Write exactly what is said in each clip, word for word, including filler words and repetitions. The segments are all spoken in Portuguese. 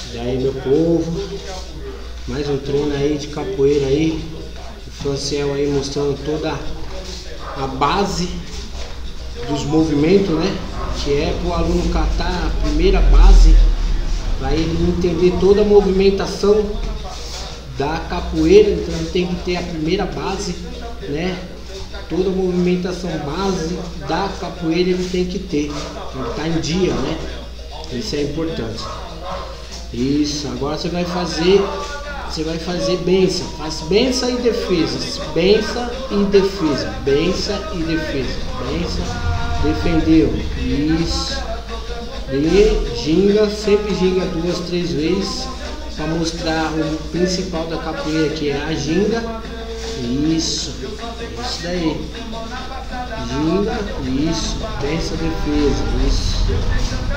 E aí, meu povo, mais um treino aí de capoeira aí. O Franciel aí mostrando toda a base dos movimentos, né? Que é para o aluno catar a primeira base, para ele entender toda a movimentação da capoeira. Então ele tem que ter a primeira base, né? Toda a movimentação base da capoeira ele tem que ter, tem que estar em dia, né? Isso é importante. Isso, agora você vai fazer, você vai fazer benção, faz benção e defesa, benção e defesa, benção e defesa, benção, defendeu, isso, e ginga, sempre ginga duas, três vezes, para mostrar o principal da capoeira, que é a ginga, isso, isso daí, ginga, isso, benção, defesa, isso.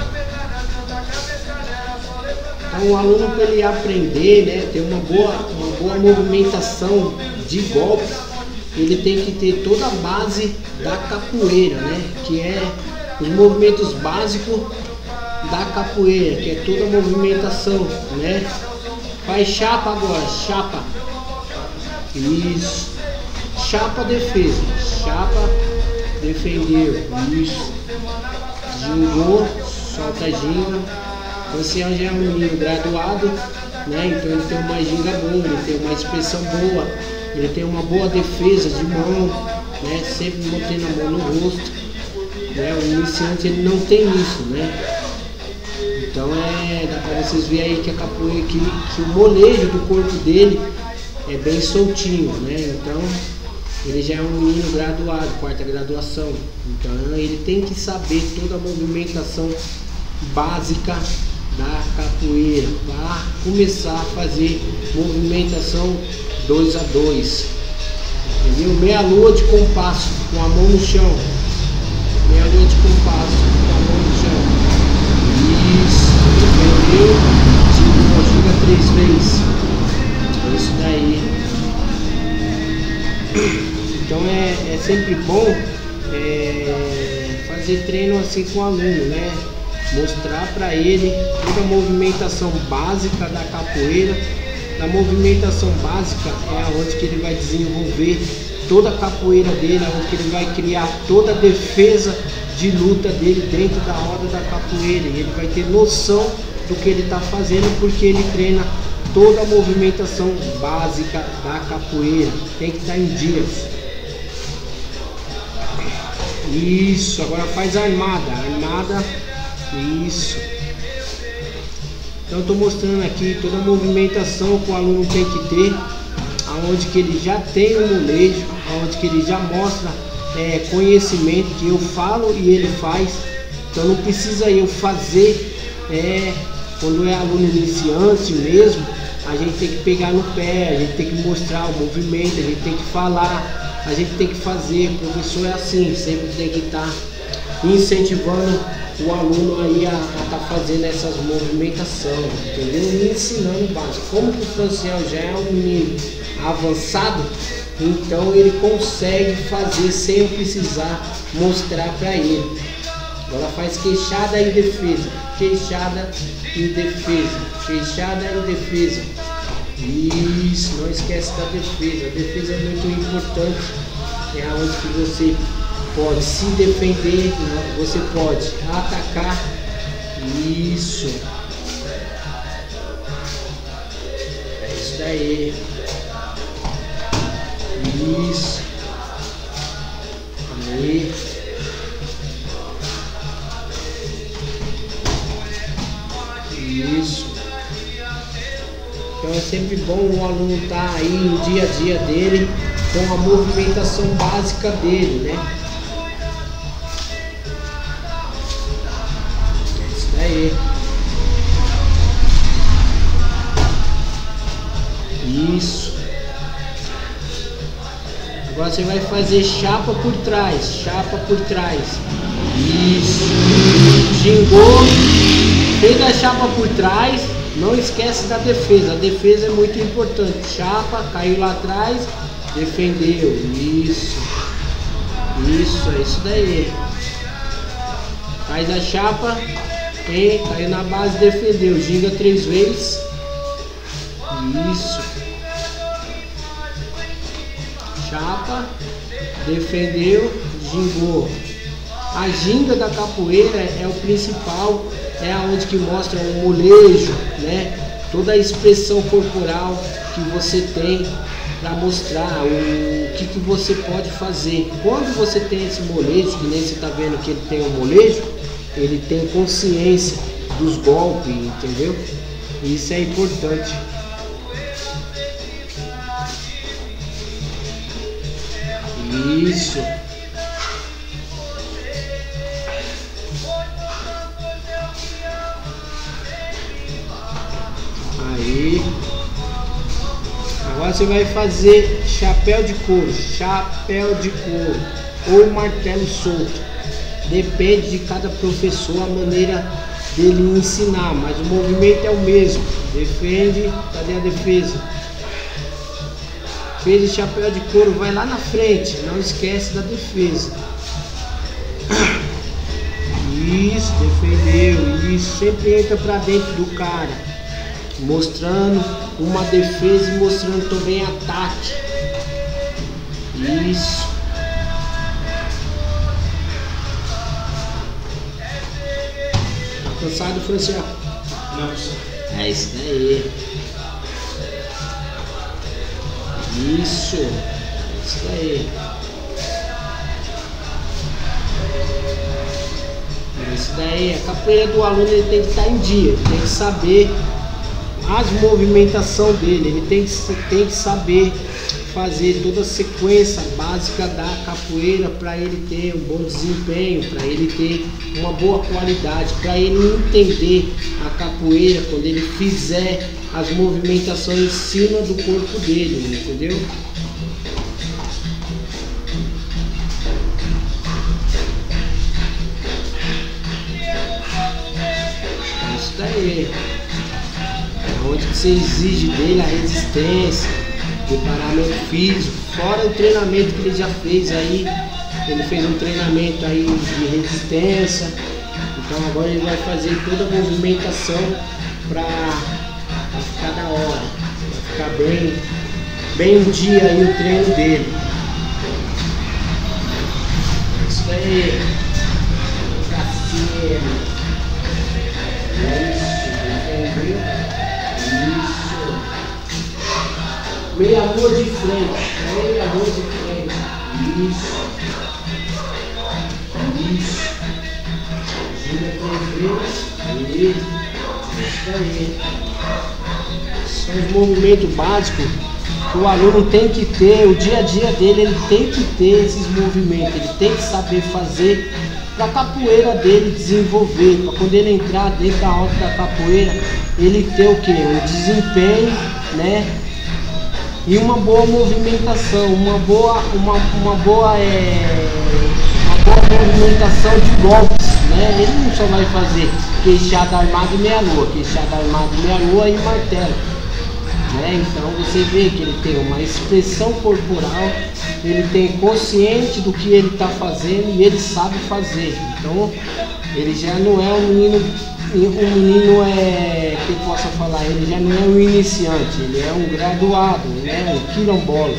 Então o aluno, para ele aprender, né, ter uma boa, uma boa movimentação de golpe, ele tem que ter toda a base da capoeira, né, que é os movimentos básicos da capoeira, que é toda a movimentação, né. Faz chapa agora, chapa, isso, chapa, defesa, chapa, defendeu, isso, gingou, solta a ginga. Você já é um menino graduado, né? Então ele tem uma ginga boa, ele tem uma expressão boa, ele tem uma boa defesa de mão, né? Sempre mantendo a mão no rosto, né? O iniciante ele não tem isso, né? Então é, dá para vocês verem aí que a capoeira, que, que o molejo do corpo dele é bem soltinho, né? Então ele já é um menino graduado, quarta graduação. Então ele tem que saber toda a movimentação básica da capoeira para começar a fazer movimentação dois a dois, entendeu? Meia lua de compasso com a mão no chão, meia lua de compasso com a mão no chão, isso, entendeu? Ginga três vezes, isso daí. Então é, é sempre bom é, fazer treino assim com o aluno, né? Mostrar para ele toda a movimentação básica da capoeira. A movimentação básica é onde que ele vai desenvolver toda a capoeira dele, onde que ele vai criar toda a defesa de luta dele dentro da roda da capoeira. E ele vai ter noção do que ele está fazendo, porque ele treina toda a movimentação básica da capoeira. Tem que estar em dias. Isso, agora faz a armada, armada. Isso. Então eu estou mostrando aqui toda a movimentação que o aluno tem que ter, aonde que ele já tem o molejo, aonde que ele já mostra é, conhecimento, que eu falo e ele faz. Então não precisa eu fazer, é, quando é aluno iniciante mesmo, a gente tem que pegar no pé, a gente tem que mostrar o movimento, a gente tem que falar, a gente tem que fazer. O professor é assim, sempre tem que estar incentivando o aluno aí a estar tá fazendo essas movimentações, entendeu? E ensinando básico. Como que o Franciel já é um menino avançado, então ele consegue fazer sem eu precisar mostrar para ele. Agora faz queixada e defesa, queixada e defesa, queixada e defesa. Isso, não esquece da defesa. A defesa é muito importante, é onde que você pode se defender, né? Você pode atacar, isso, é isso daí, isso, aí, isso. Então é sempre bom o aluno estar aí no dia a dia dele com a movimentação básica dele, né? Aí. Isso. Agora você vai fazer chapa por trás, chapa por trás. Isso. Gingou, fez a chapa por trás, não esquece da defesa. A defesa é muito importante. Chapa, caiu lá atrás, defendeu. Isso. Isso, é isso daí. Faz a chapa, Hein? Caiu na base, defendeu. Ginga três vezes. Isso. Chapa. Defendeu. Gingou. A ginga da capoeira é o principal. É aonde que mostra o molejo, né? Toda a expressão corporal que você tem para mostrar o que, que você pode fazer. Quando você tem esse molejo, que nem você está vendo que ele tem um molejo, ele tem consciência dos golpes, entendeu? Isso é importante. Isso. Aí. Agora você vai fazer chapéu de couro, chapéu de couro ou martelo solto. Depende de cada professor a maneira dele ensinar, mas o movimento é o mesmo. Defende, cadê a defesa? Fez o chapéu de couro, vai lá na frente, não esquece da defesa. Isso, defendeu, isso, sempre entra pra dentro do cara, mostrando uma defesa e mostrando também ataque. Isso. Tá cansado, Franciel? Não, senhor. É isso daí. Isso. Isso daí. Isso daí. A capoeira do aluno ele tem que estar em dia, ele tem que saber as movimentações dele, ele tem que, tem que saber fazer toda a sequência básica da capoeira para ele ter um bom desempenho, para ele ter uma boa qualidade, para ele entender a capoeira quando ele fizer as movimentações em cima do corpo dele, entendeu? Isso daí. Onde você exige dele a resistência, preparamento físico, fora o treinamento que ele já fez aí. Ele fez um treinamento aí de resistência, então agora ele vai fazer toda a movimentação para ficar da hora, vai ficar bem, bem um dia aí o treino dele. Isso aí, pra cima. Isso, entendeu? Isso. Meia lua de frente. Meia lua de frente. Isso. Isso. Gira três vezes. Isso aí. São os movimentos básicos que o aluno tem que ter. O dia a dia dele, ele tem que ter esses movimentos. Ele tem que saber fazer para a capoeira dele desenvolver. Para quando ele entrar dentro da roda da capoeira, ele ter o que? Um desempenho, né? E uma boa movimentação, uma boa, uma, uma boa, é, uma boa movimentação de golpes, né? Ele não só vai fazer queixada armada e meia lua, queixada armada e meia lua e martelo, né? Então você vê que ele tem uma expressão corporal, ele tem consciente do que ele está fazendo e ele sabe fazer. Então ele já não é um menino, um menino é, que eu possa falar, ele já não é um iniciante, ele é um graduado, né? Um quilombola.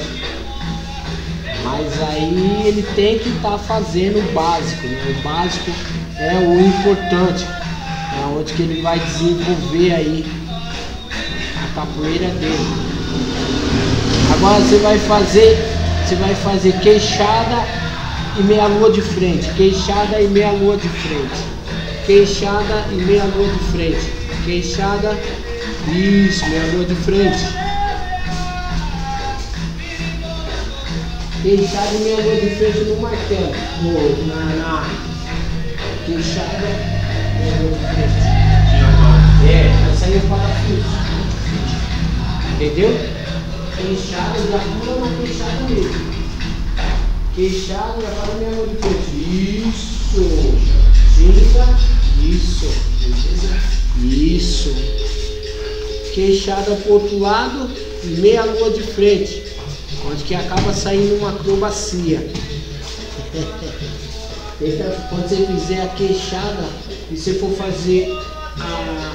Mas aí ele tem que estar tá fazendo o básico, né? O básico é o importante, é onde que ele vai desenvolver aí a capoeira dele. Agora você vai fazer, você vai fazer queixada e meia lua de frente, queixada e meia lua de frente, queixada e meia lua de frente, queixada, isso, meia lua de frente, queixada e meia lua de frente no martelo, no, na, na queixada, meia lua de frente. É, vai sair o parafuso, entendeu? Queixada, já pula na queixada mesmo. Queixada, já faz a minha mão de frente. Isso. Ginga. Isso. Isso. Queixada pro outro lado e meia lua de frente. Onde que acaba saindo uma acrobacia. Quando você fizer a queixada e você for fazer a,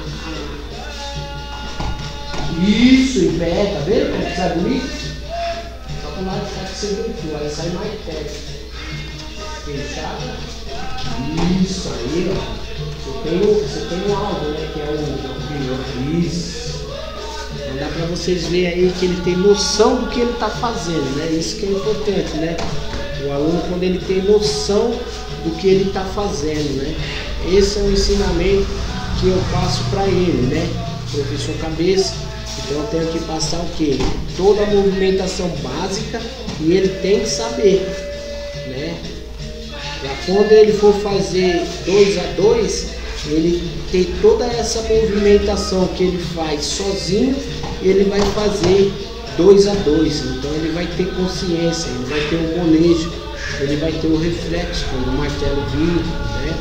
a... isso em pé, tá vendo como que sai bonito? Só que o lado que você virtual, aí sai mais perto. Fechada. Isso aí, ó. Você tem, você tem um alvo, né? Que é o, o isso. Então dá pra vocês verem aí que ele tem noção do que ele tá fazendo, né? Isso que é importante, né? O aluno, quando ele tem noção do que ele tá fazendo, né? Esse é o ensinamento que eu passo para ele, né? Professor Cabeça. Então eu tenho que passar o quê? Toda a movimentação básica e ele tem que saber, né? Para quando ele for fazer dois a dois, ele tem toda essa movimentação que ele faz sozinho, ele vai fazer dois a dois. Então ele vai ter consciência, ele vai ter o molejo, ele vai ter o reflexo quando o martelo vir, né?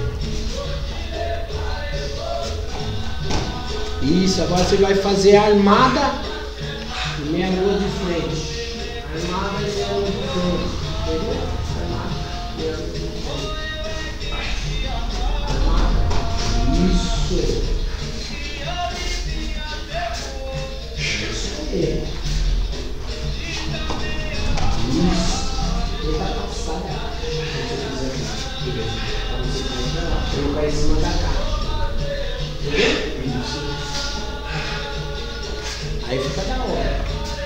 Isso, agora você vai fazer a armada e meia lua de frente. Armada e meia lua de frente. Entendeu? Armada e meia lua de frente. Armada. Isso. Isso aí. Isso. Tenta passar. Se você quiser. Pra você colocar em cima da caixa. Entendeu? Isso. Aí fica da hora.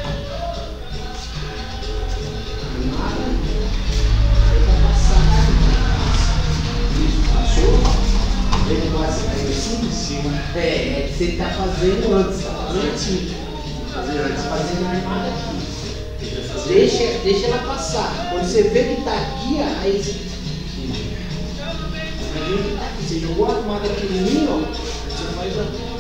Nada. Tenta passar. Isso, passou. Ele quase caiu assim em cima. É, é que você tá fazendo antes, tá fazendo assim. Tá fazendo a armada aqui. Deixa, deixa ela passar. Quando você vê que tá aqui, aí você. Aí que tá aqui. Você jogou a armada aqui no mim, ó. Você faz a.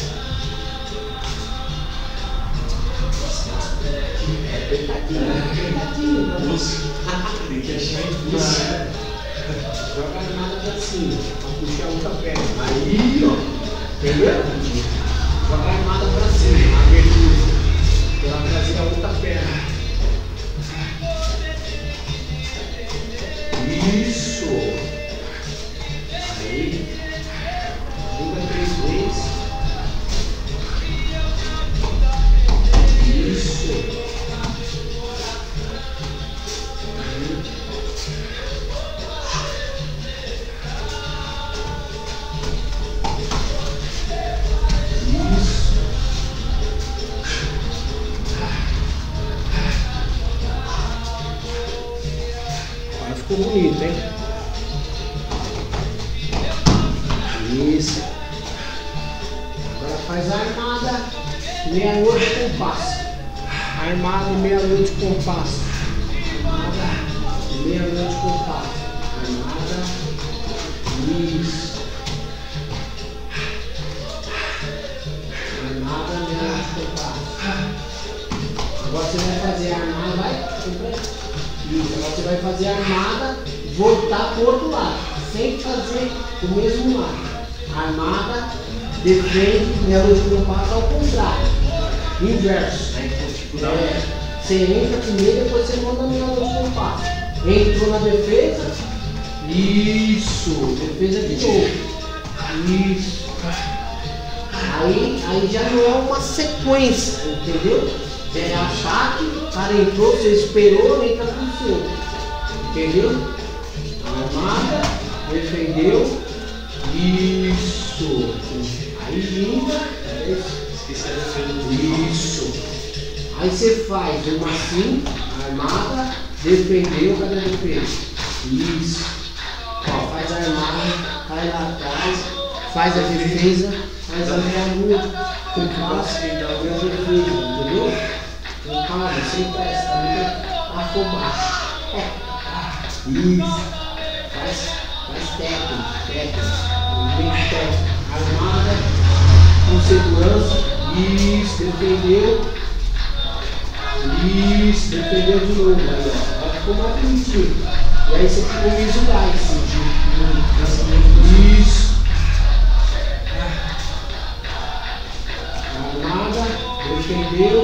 É apertadinho, é apertadinho. Tem que achar impulso. Joga a armada pra cima, pra puxar a outra perna. Aí, ó. Entendeu? Joga a armada pra cima, a abertura. Pra trazer a outra perna. Isso. Aí. Liga três vezes. Isso. Ficou bonito, hein? Isso. Agora faz a armada, meia lua de compasso. Armada, meia lua de compasso. Armada, meia lua de compasso. Armada. Isso. Armada, meia lua de compasso. Agora você vai fazer a armada, vai? Isso, agora você vai fazer a armada, voltar para o outro lado, sem fazer o mesmo lado. Armada, defende, meia lua de compasso ao contrário, inverso. É, você entra primeiro, depois você manda a meia lua de compasso. Entrou na defesa, isso, defesa de novo, isso. Aí, aí já não é uma sequência, entendeu? É ataque, o cara entrou, você esperou, entra com o seu. Entendeu? Armada, defendeu. Isso. Aí linda. Isso. Aí você faz uma assim, armada, defendeu, cadê a defesa? Isso. Ó, faz a armada, cai lá atrás, faz a defesa, faz a meia lua, compasso, faz a defesa, entendeu? Então, calma, sem pressa, afobar. É. Isso. Faz, faz técnica, técnica. Movimento técnico. Armada, com segurança. Isso, defendeu. Isso, defendeu de novo. Aí, ó. Agora ficou mais bonitinho. E aí você economiza o gás. Isso. Armada, defendeu.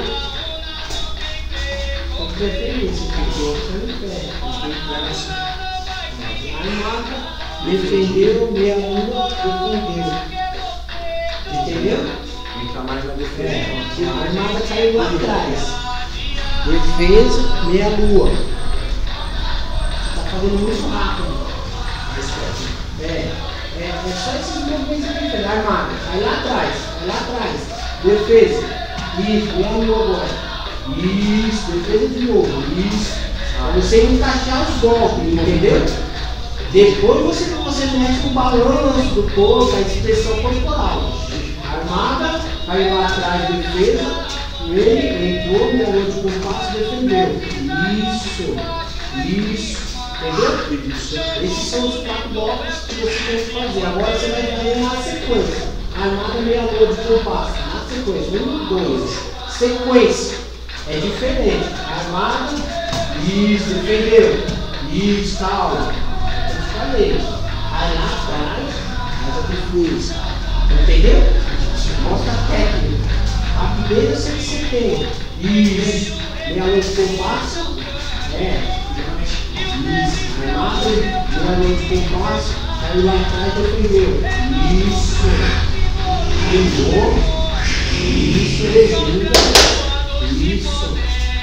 Preferência, porque você não pega. Armada, defendeu, meia lua, defendeu. Entendeu? Entra mais na defesa. É, a armada caiu lá atrás. Defesa, meia lua. Tá fazendo muito rápido. É, é, é só esses movimentos aqui, velho. Armada, cai lá atrás, cai lá atrás. Defesa. Isso, meia lua agora. Isso, defesa de novo. Isso. Pra você encaixar os golpes, entendeu? Depois você, você mexe com o balanço do corpo, a expressão corporal. Armada, caiu lá atrás, defesa, ele entrou, melhorou de compasso, defendeu. Isso, isso, entendeu? Isso. Esses são os quatro golpes que você tem que fazer. Agora você vai fazer na sequência. Armada, meia lua de compasso, na sequência. Um, dois. Sequência. É diferente. Armada, isso, defendeu. Isso, calma. Eu te falei. Aí lá atrás, mas eu fiz. Entendeu? Mostra a técnica. Rapidez eu sei que você tem. Isso. Meia lua de compasso. É. Isso. Armada, meia lua de compasso. Caiu lá atrás e defendeu. Isso. Pegou. Isso. Resguarda. Isso.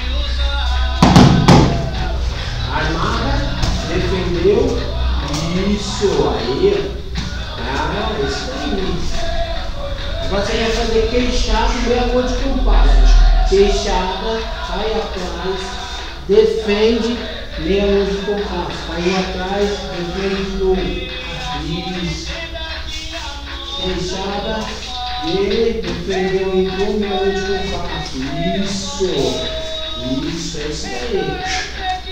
Armada. Defendeu. Isso. Aí. Ah, isso aí. Agora você vai fazer queixada e meia lua de compasso. Queixada, cai atrás, defende, meia lua de compasso. Caiu atrás, defende de novo. Isso. Queixada, e defendeu, entrou, meia lua de compasso. Isso. Isso, é isso aí.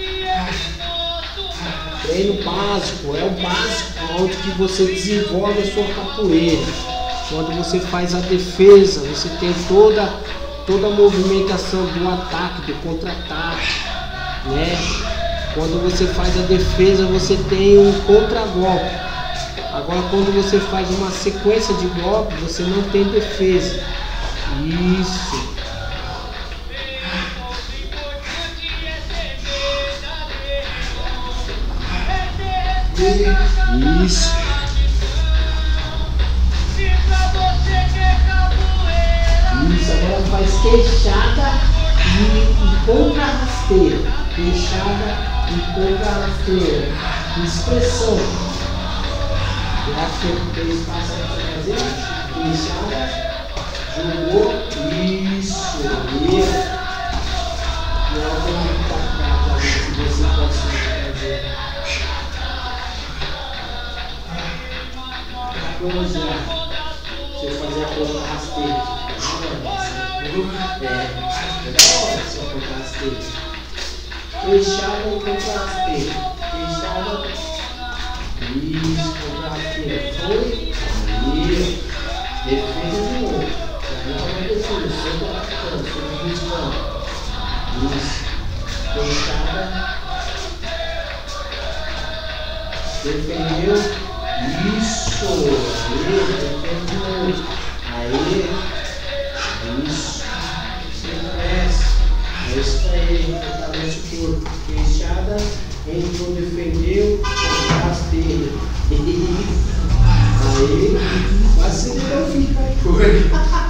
Treino básico, é o básico onde que você desenvolve a sua capoeira. Quando você faz a defesa, você tem toda, toda a movimentação do ataque, do contra-ataque, né? Quando você faz a defesa, você tem um contra-golpe. Agora, quando você faz uma sequência de golpes, você não tem defesa. Isso. Isso. Isso, agora faz queixada e, e contra-rasteira. Queixada e contra-rasteira. Expressão. Já que tem espaço para fazer. Queixada. Jogou. Isso. Isso. Agora eu vou botar cá para ver se você pode fazer. Vamos lá. Deixa eu fazer a contra-rasteira. É, é da hora se eu contra-rasteira. Fechada e contra-rasteira. Fechada. Isso, contra-rasteira. Foi. Aí. Defesa de novo. Já não vai defesa. Solta a ficando. Solta vinte anos. Isso. Fechada. Defendeu. Isso. Aí. Defende de novo. Aí. Isso. Cresce. É isso aí. Fortalece o corpo. Queixada. Entrou, defendeu. Rasteira. Aí. Quase você deu fica aí. Foi.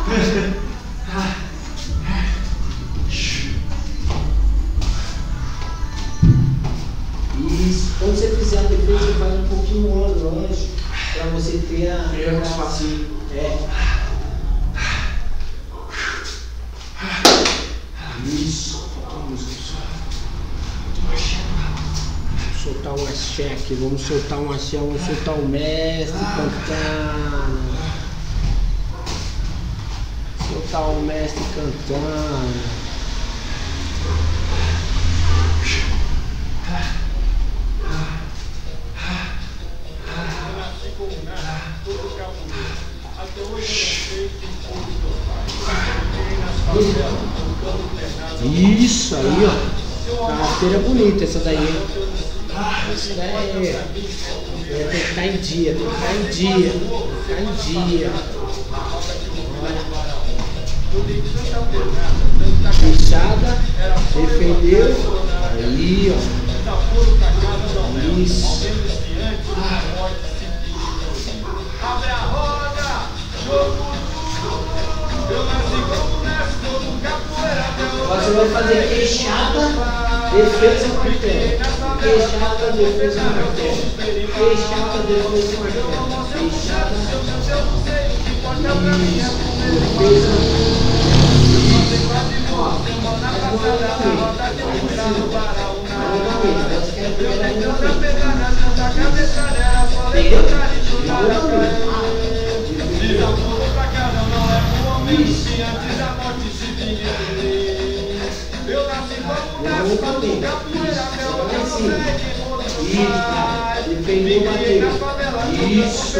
Isso. Quando você fizer a defesa, você faz um pouquinho longe. Pra você ter a. É mais fácil. É. Isso. Soltar um axé aqui, vamos soltar um axé, vamos soltar o mestre cantando. Soltar o mestre cantando. Isso aí, ó. A rasteira bonita essa daí. Isso daí. Tem que ficar em dia, tem que ficar em dia. Tem que ficar em dia. Fechada. Defendeu. Aí, ó. Isso. vai fazer queixada, defesa, martelo. Queixada, defesa, martelo. Queixada, defesa, martelo. Queixada, defesa. Ó, isso,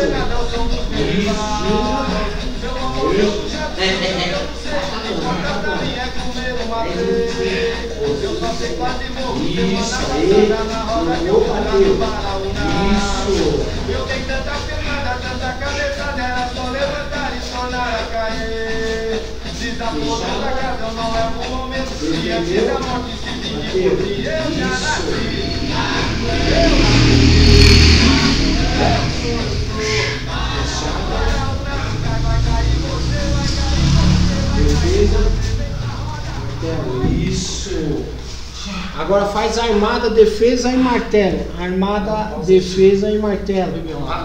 eu dei tanta pegada, tanta cabeça dela, só levantar e sonar a cair. Desabou toda a casa, não é um momento que antes da morte se dividir. Eu já nasci. Isso. Agora faz armada, defesa e martelo. Armada, defesa e martelo.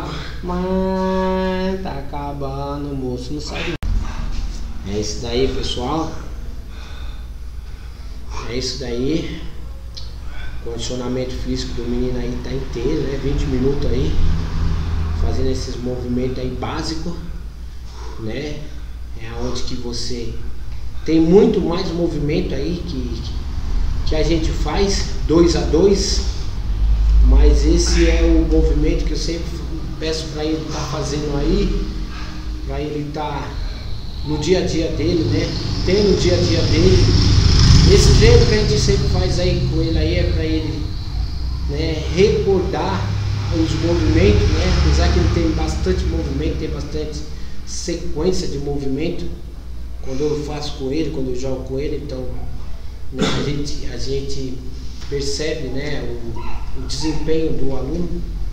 Mas tá acabando, moço. Não sabe. É isso daí, pessoal. É isso daí. O condicionamento físico do menino aí tá inteiro, né? vinte minutos aí. Fazendo esses movimentos aí básicos, né? É onde que você tem muito mais movimento aí que, que a gente faz dois a dois, mas esse é o movimento que eu sempre peço para ele estar tá fazendo aí, para ele estar tá no dia a dia dele, né? Tem no dia a dia dele. Esse treino que a gente sempre faz aí com ele aí é para ele, né, recordar os movimentos, né? Apesar que ele tem bastante movimento, tem bastante sequência de movimento. Quando eu faço com ele, quando eu jogo com ele, então, né, a, gente, a gente percebe, né, o, o desempenho do aluno.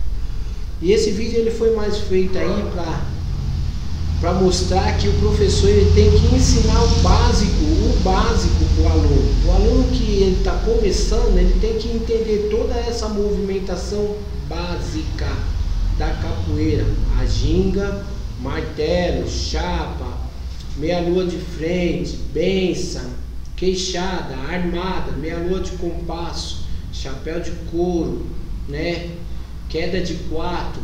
E esse vídeo ele foi mais feito aí para para mostrar que o professor ele tem que ensinar o básico, o básico para o aluno. O aluno que ele está começando, ele tem que entender toda essa movimentação básica da capoeira: a ginga, martelo, chapa, meia lua de frente, benção, queixada, armada, meia lua de compasso, chapéu de couro, né? Queda de quatro,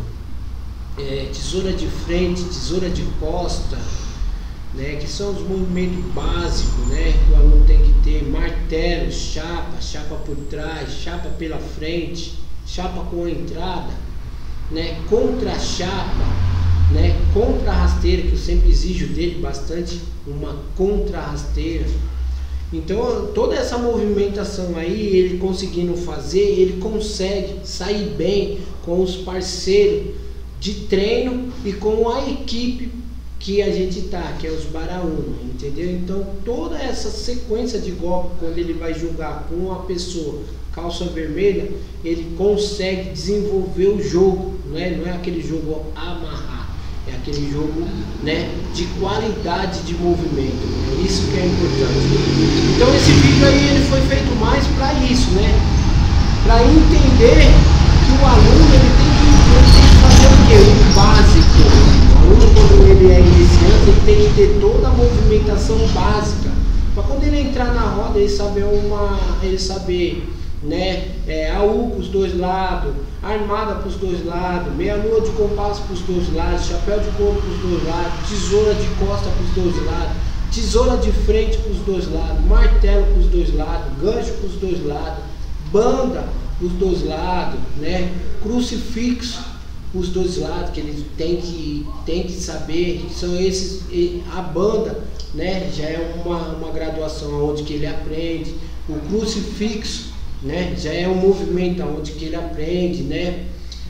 é, tesoura de frente, tesoura de costa, né? Que são os movimentos básicos, né? Que o aluno tem que ter: martelo, chapa, chapa por trás, chapa pela frente, chapa com a entrada, né? Contra chapa, né? Contra rasteira, que eu sempre exijo dele bastante, uma contra rasteira. Então toda essa movimentação aí, ele conseguindo fazer, ele consegue sair bem com os parceiros de treino e com a equipe que a gente tá, que é os Baraúna, entendeu? Então toda essa sequência de golpe, quando ele vai jogar com uma pessoa calça vermelha, ele consegue desenvolver o jogo, não é, não é aquele jogo amarrado, é aquele jogo, né, de qualidade de movimento. É isso que é importante. Então esse vídeo aí ele foi feito mais para isso, né, para entender que o aluno ele tem que, ele tem que fazer o que? O básico. O aluno, quando ele é iniciante, ele tem que ter toda a movimentação básica, para quando ele entrar na roda ele saber uma, ele saber, né, é, A U para os dois lados, armada para os dois lados, meia lua de compasso para os dois lados, chapéu de couro para os dois lados, tesoura de costa para os dois lados, tesoura de frente para os dois lados, martelo para os dois lados, gancho para os dois lados, banda para os dois lados, né, crucifixo para os dois lados, que ele tem que, tem que saber que são esses. A banda, né, já é uma, uma graduação onde que ele aprende. O crucifixo, né, já é um movimento onde que ele aprende, né.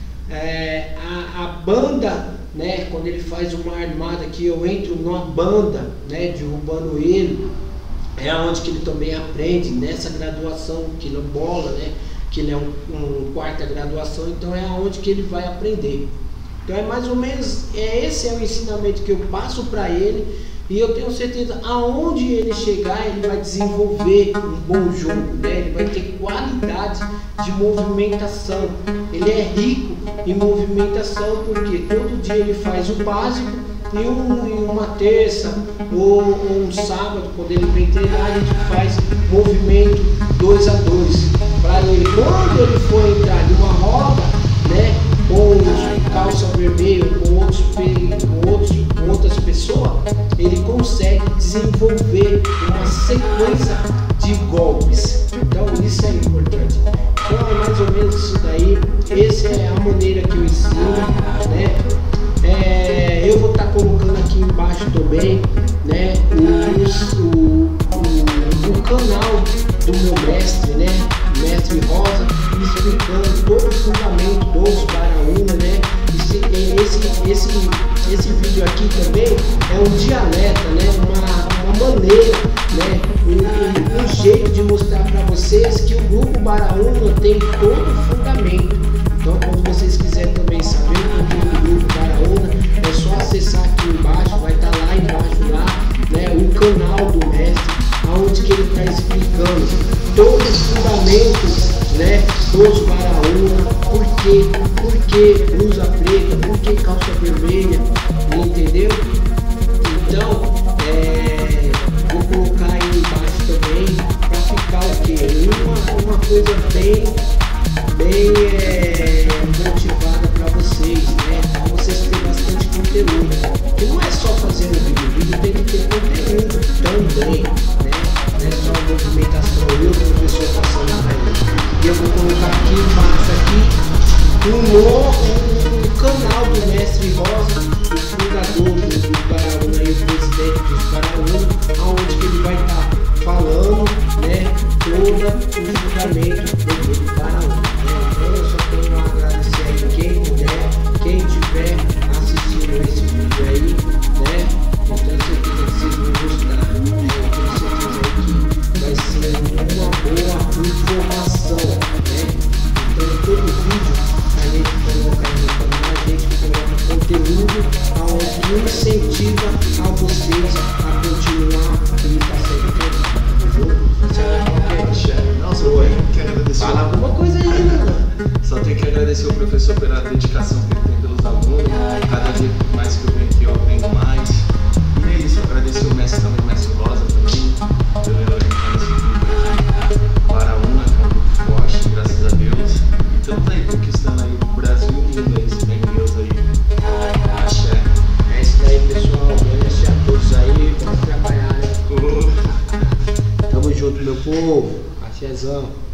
É, a, a banda, né, quando ele faz uma armada que eu entro numa banda, né, derrubando ele, é onde que ele também aprende nessa graduação que ele bola, né, que ele é um, um quarta graduação, então é aonde que ele vai aprender. Então é mais ou menos, é esse é o ensinamento que eu passo para ele, E eu tenho certeza, aonde ele chegar, ele vai desenvolver um bom jogo, né? Ele vai ter qualidade de movimentação. Ele é rico em movimentação, porque todo dia ele faz o básico, e um, em uma terça ou, ou um sábado, quando ele vem treinar, a gente faz movimento dois a dois. Para ele, quando ele for entrar em uma roda, né, com calça vermelho, com, outros, com, outros, com outras pessoas, ele consegue desenvolver uma sequência de golpes. Então isso é importante. Então é mais ou menos isso daí. Essa é a maneira que eu ensino, né? É, eu vou estar tá colocando aqui embaixo também, né, o, o, o, o canal do meu mestre, né, mestre Rosa, explicando todo o fundamento dos Baraúna, né. Esse, esse, esse, esse vídeo aqui também é um dialeto, né, uma, uma maneira, né, um, um jeito de mostrar para vocês que o grupo Baraúna tem todo o fundamento. Então, quando vocês quiserem também saber um pouquinho do grupo Baraúna, é só acessar aqui embaixo, vai estar lá embaixo, lá, né, o canal do mestre, onde que ele está explicando todos os fundamentos, né, dos Baraúna, por quê, por que blusa preta, por que calça vermelha, entendeu? Então, é, vou colocar aí embaixo também, para ficar o quê? Uma, uma coisa bem, bem é, motivada para vocês, né? Para vocês terem bastante conteúdo. Porque não é só fazer um vídeo, o vídeo tem que ter conteúdo também, né? Não é só movimentação, eu, professor, passando para ele. E eu vou colocar aqui embaixo aqui um, um, um canal do mestre Rosa, o fundador do, do Baraúna e o presidente dos Baraúna, onde que ele vai estar falando, né, todo o fundamento do grupo Baraúna. Eu só tenho a agradecer aí quem puder, quem tiver assistindo esse vídeo aí, né? Eu tenho certeza que vocês vão gostar, né? Eu tenho certeza aí que vai ser uma boa informação, né? Então todo vídeo a gente coloca aí no canal, a gente coloca conteúdo onde incentiva a vocês a continuar e tá sempre querendo. Nossa, eu quero agradecer. Fala alguma coisa aí, né? Só tenho que agradecer o professor pela dedicação que ele tem pelos alunos. Cada dia mais que eu venho aqui eu aprendo mais. E é isso, agradecer o mestre também, o mestre Rosa também, pelo orientar esse grupo aqui. Baraúna, que é um grupo forte, graças a Deus. E estamos aí conquistando aí o Brasil e o mundo aí, se bem Deus aí. Axé. É isso daí, pessoal. Agradecer a todos aí, vamos trabalhar, né? Uh. Tamo junto, meu povo. Axézão.